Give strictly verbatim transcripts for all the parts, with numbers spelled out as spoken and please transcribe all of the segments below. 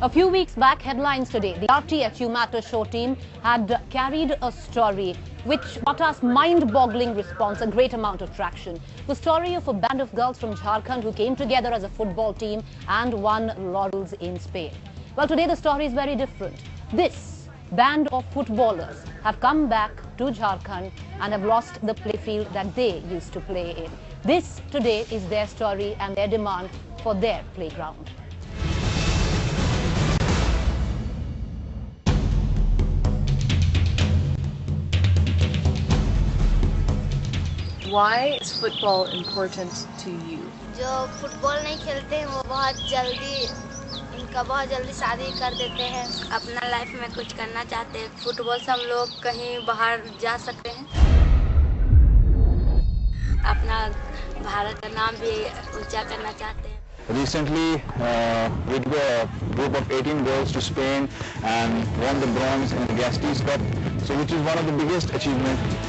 A few weeks back, headlines today, the R T H U Matter show team had carried a story which got us mind-boggling response, a great amount of traction. The story of a band of girls from Jharkhand who came together as a football team and won laurels in Spain. Well, today the story is very different. This band of footballers have come back to Jharkhand and have lost the playfield that they used to play in. This today is their story and their demand for their playground. Why is football important to you? जो football नहीं खेलते हैं वो बहुत जल्दी उनका बहुत जल्दी शादी कर देते हैं, अपना लाइफ में कुछ करना चाहते हैं। फुटबॉल से हम लोग कहीं बाहर जा सकते हैं, अपना भारत का नाम भी ऊंचा करना चाहते हैं। Recently, uh, we took a group of eighteen girls to Spain and won the bronze in the Gastis Cup, so which is one of the biggest achievements.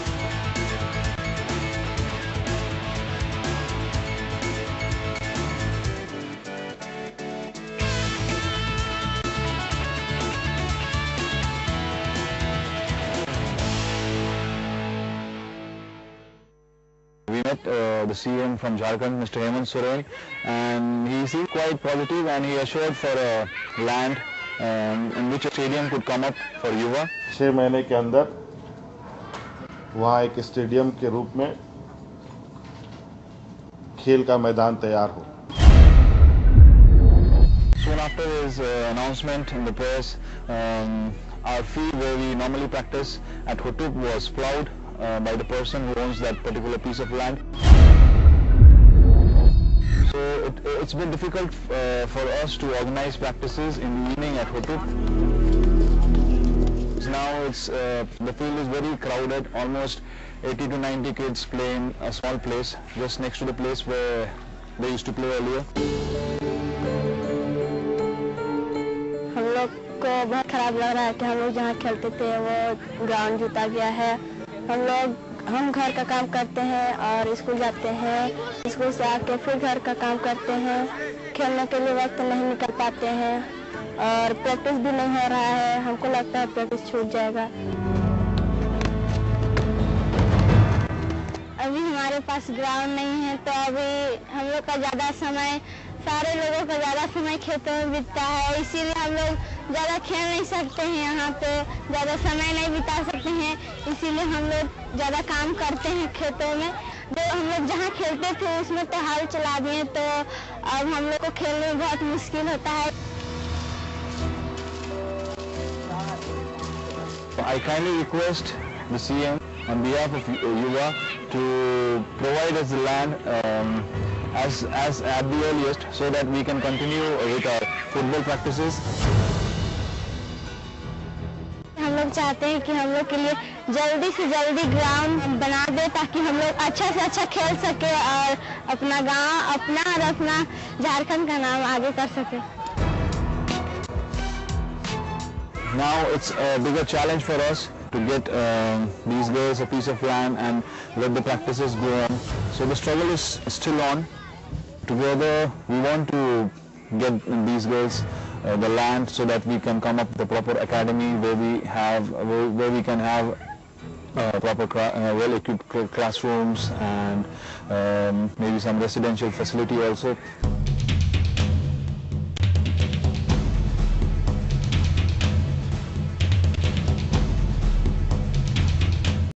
We met uh, the C M from Jharkhand, Mister Hemant Soren, and he seemed quite positive and he assured for a land um, in which a stadium could come up for Yuva. छह महीने के अंदर वहाँ एक stadium के रूप में खेल का मैदान तैयार हो। Soon after his uh, announcement in the press, um, our field where we normally practice at Hutup was plowed Uh, by the person who owns that particular piece of land. So it, it's been difficult uh, for us to organize practices in the evening at Hutup. Now it's uh, the field is very crowded, almost eighty to ninety kids play in a small place just next to the place where they used to play earlier. हम लोग को बहुत खराब लग रहा है कि हम लोग जहाँ खेलते थे वो ग्राउंड जुता गया है। हम लोग हम घर का काम करते हैं और स्कूल जाते हैं, स्कूल से आके फिर घर का काम करते हैं, खेलने के लिए वक्त नहीं निकल पाते हैं और प्रैक्टिस भी नहीं हो रहा है। हमको लगता है प्रैक्टिस छूट जाएगा। अभी हमारे पास ग्राउंड नहीं है तो अभी हम लोग का ज़्यादा समय सारे लोगों का ज़्यादा समय खेतों में बीतता है, इसीलिए हम लोग ज़्यादा खेल नहीं सकते हैं, यहाँ पे ज़्यादा समय नहीं बिता सकते हैं, इसीलिए हम लोग ज़्यादा काम करते हैं खेतों में। जो हम लोग जहाँ खेलते थे उसमें तो हल चला दिए तो अब हम लोग को खेलने में बहुत मुश्किल होता है। I kindly request the C M on behalf of Yuva to provide us the land um, as, as at the earliest so that we can continue with our football practices. हम लोग चाहते हैं कि हम लोग के लिए जल्दी से जल्दी ग्राउंड बना दे ताकि हम लोग अच्छा से अच्छा खेल सके और अपना गांव अपना और अपना झारखंड का नाम आगे कर सके। Now it's a bigger challenge for us to get uh, these girls a piece of land and let the practices go on. So the struggle is still on. Together we want to get these girls uh, the land so that we can come up with a proper academy where we have where, where we can have uh, proper uh, well-equipped classrooms and um, maybe some residential facility also.